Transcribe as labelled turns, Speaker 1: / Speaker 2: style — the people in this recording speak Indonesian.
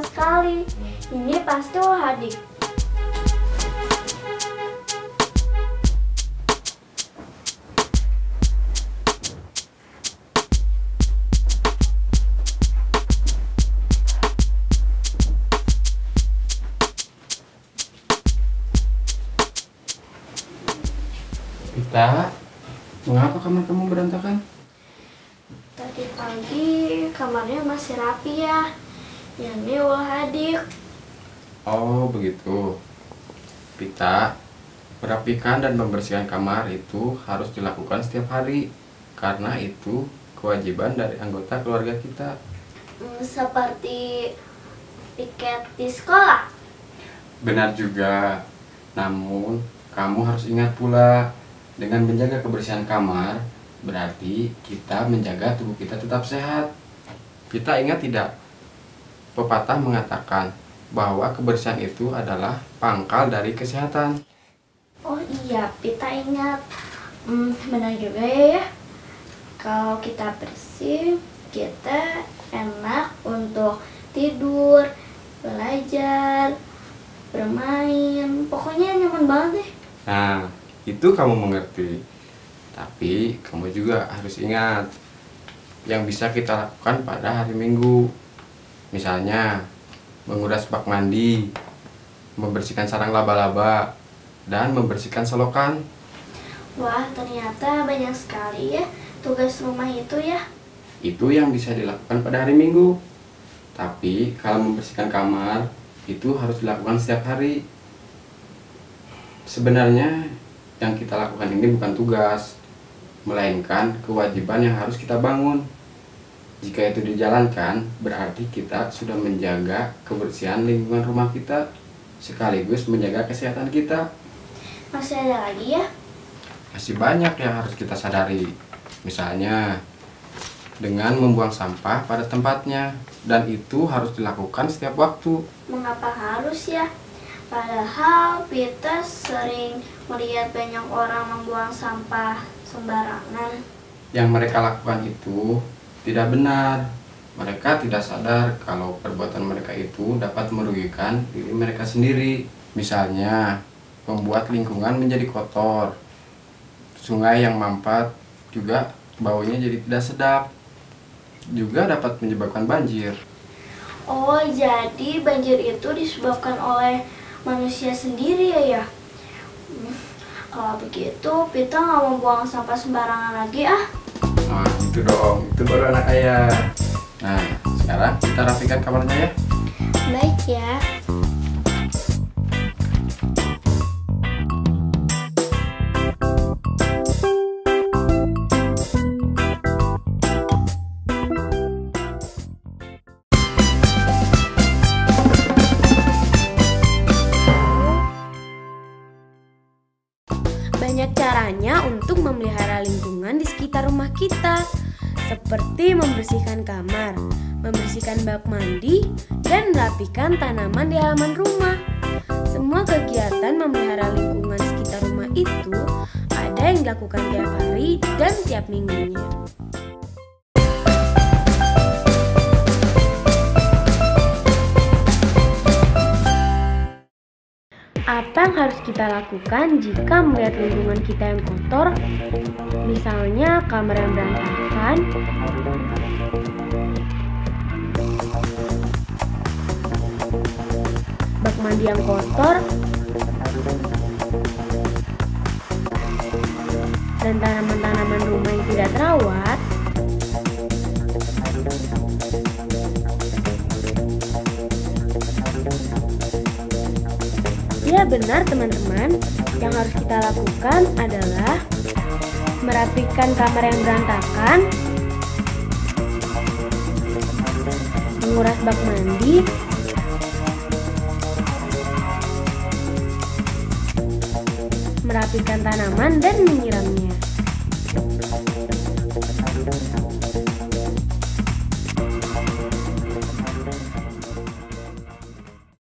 Speaker 1: sekali. Ini pasti ulah adik.
Speaker 2: Pita, mengapa kamar kamu berantakan?
Speaker 1: Tadi pagi kamarnya masih rapi ya. Ini ulah adik.
Speaker 2: Oh, begitu. Pita, merapikan dan membersihkan kamar itu harus dilakukan setiap hari. Karena itu kewajiban dari anggota keluarga kita.
Speaker 1: Seperti piket di sekolah.
Speaker 2: Benar juga. Namun, kamu harus ingat pula, dengan menjaga kebersihan kamar, berarti kita menjaga tubuh kita tetap sehat. Kita ingat tidak? Pepatah mengatakan bahwa kebersihan itu adalah pangkal dari kesehatan.
Speaker 1: Oh iya, Pita ingat. Benar juga ya. Kalau kita bersih, kita enak untuk tidur, belajar, bermain. Pokoknya nyaman banget deh.
Speaker 2: Nah, itu kamu mengerti. Tapi kamu juga harus ingat yang bisa kita lakukan pada hari Minggu. Misalnya, menguras bak mandi, membersihkan sarang laba-laba, dan membersihkan selokan.
Speaker 1: Wah, ternyata banyak sekali ya tugas rumah itu ya.
Speaker 2: Itu yang bisa dilakukan pada hari Minggu. Tapi kalau membersihkan kamar, itu harus dilakukan setiap hari. Sebenarnya yang kita lakukan ini bukan tugas, melainkan kewajiban yang harus kita bangun. Jika itu dijalankan, berarti kita sudah menjaga kebersihan lingkungan rumah kita, sekaligus menjaga kesehatan kita.
Speaker 1: Masih ada lagi ya?
Speaker 2: Masih banyak yang harus kita sadari. Misalnya, dengan membuang sampah pada tempatnya, dan itu harus dilakukan setiap waktu.
Speaker 1: Mengapa harus ya? Padahal Pita sering melihat banyak orang membuang sampah sembarangan.
Speaker 2: Yang mereka lakukan itu tidak benar. Mereka tidak sadar kalau perbuatan mereka itu dapat merugikan diri mereka sendiri. Misalnya, membuat lingkungan menjadi kotor. Sungai yang mampet juga baunya jadi tidak sedap. Juga dapat menyebabkan banjir.
Speaker 1: Oh, jadi banjir itu disebabkan oleh manusia sendiri ya? Kalau begitu, Pita nggak mau buang sampah sembarangan lagi ah.
Speaker 2: Nah, itu dong. Itu baru anak ayah. Nah, sekarang kita rapikan kamarnya ya.
Speaker 1: Baik ya.
Speaker 3: Banyak caranya untuk memelihara lingkungan di sekitar rumah kita, seperti membersihkan kamar, membersihkan bak mandi, dan merapikan tanaman di halaman rumah. Semua kegiatan memelihara lingkungan sekitar rumah itu ada yang dilakukan tiap hari dan tiap minggunya. Apa yang harus kita lakukan jika melihat lingkungan kita yang kotor? Misalnya kamar yang berantakan, bak mandi yang kotor, dan tanaman-tanaman rumah yang tidak terawat. Ya benar teman-teman, yang harus kita lakukan adalah merapikan kamar yang berantakan, menguras bak mandi, merapikan tanaman dan menyiramnya.